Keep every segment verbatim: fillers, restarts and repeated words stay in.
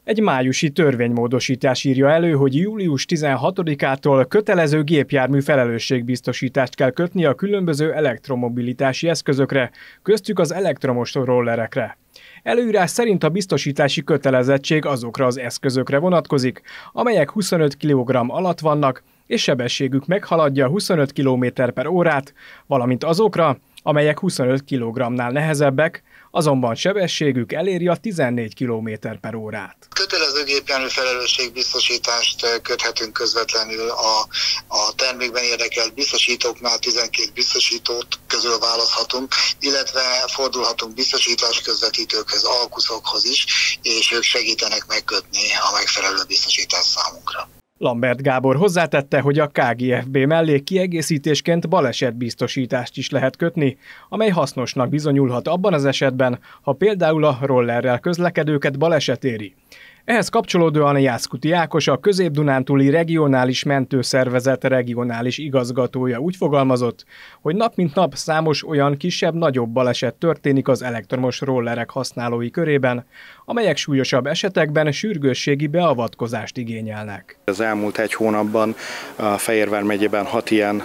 Egy májusi törvénymódosítás írja elő, hogy július tizenhatodikától kötelező gépjármű felelősségbiztosítást kell kötni a különböző elektromobilitási eszközökre, köztük az elektromos rollerekre. Előírás szerint a biztosítási kötelezettség azokra az eszközökre vonatkozik, amelyek huszonöt kilogramm alatt vannak, és sebességük meghaladja huszonöt kilométer per órát, valamint azokra, amelyek huszonöt kilogrammnál nehezebbek, azonban sebességük eléri a tizennégy kilométer per órát. Kötelező gépjármű felelősségbiztosítást köthetünk közvetlenül a, a termékben érdekelt biztosítóknál, tizenkét biztosítót közül választhatunk, illetve fordulhatunk biztosítás közvetítőkhöz, alkuszokhoz is, és ők segítenek megkötni a megfelelő biztosítás számunkra. Lambert Gábor hozzátette, hogy a ká gé ef bé mellé kiegészítésként balesetbiztosítást is lehet kötni, amely hasznosnak bizonyulhat abban az esetben, ha például a rollerrel közlekedőket baleset éri. Ehhez kapcsolódóan Jászkuti Ákos, a Közép-Dunántúli Regionális Mentőszervezet regionális igazgatója úgy fogalmazott, hogy nap mint nap számos olyan kisebb-nagyobb baleset történik az elektromos rollerek használói körében, amelyek súlyosabb esetekben sürgősségi beavatkozást igényelnek. Az elmúlt egy hónapban a Fejérvár megyében hat ilyen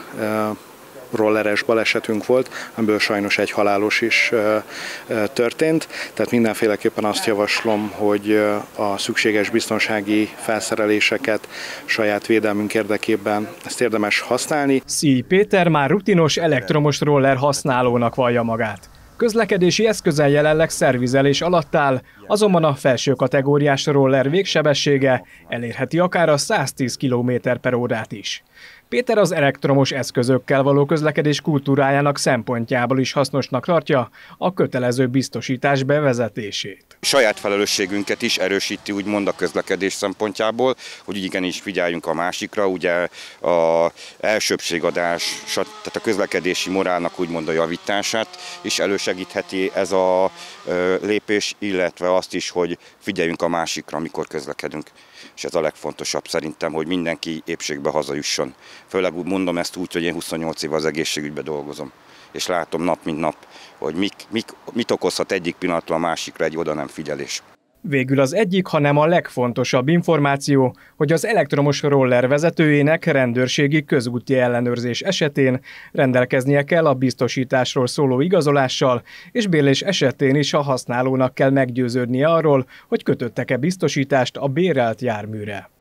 rolleres balesetünk volt, amiből sajnos egy halálos is történt. Tehát mindenféleképpen azt javaslom, hogy a szükséges biztonsági felszereléseket saját védelmünk érdekében ezt érdemes használni. Szíj Péter már rutinos elektromos roller használónak vallja magát. Közlekedési eszközen jelenleg szervizelés alatt áll, azonban a felső kategóriás roller végsebessége elérheti akár a száztíz kilométer per órát is. Péter az elektromos eszközökkel való közlekedés kultúrájának szempontjából is hasznosnak tartja a kötelező biztosítás bevezetését. Saját felelősségünket is erősíti úgymond a közlekedés szempontjából, hogy igenis figyeljünk a másikra, ugye a elsőbbségadás, tehát a közlekedési morálnak úgymond a javítását is elősegítheti ez a lépés, illetve azt is, hogy figyeljünk a másikra, amikor közlekedünk. És ez a legfontosabb szerintem, hogy mindenki épségbe hazajusson. Főleg mondom ezt úgy, hogy én huszonnyolc éve az egészségügyben dolgozom, és látom nap mint nap, hogy mik, mik, mit okozhat egyik pillanatról a másikra egy oda nem figyelés. Végül az egyik, hanem a legfontosabb információ, hogy az elektromos roller vezetőjének rendőrségi közúti ellenőrzés esetén rendelkeznie kell a biztosításról szóló igazolással, és bérlés esetén is a használónak kell meggyőződnie arról, hogy kötöttek-e biztosítást a bérelt járműre.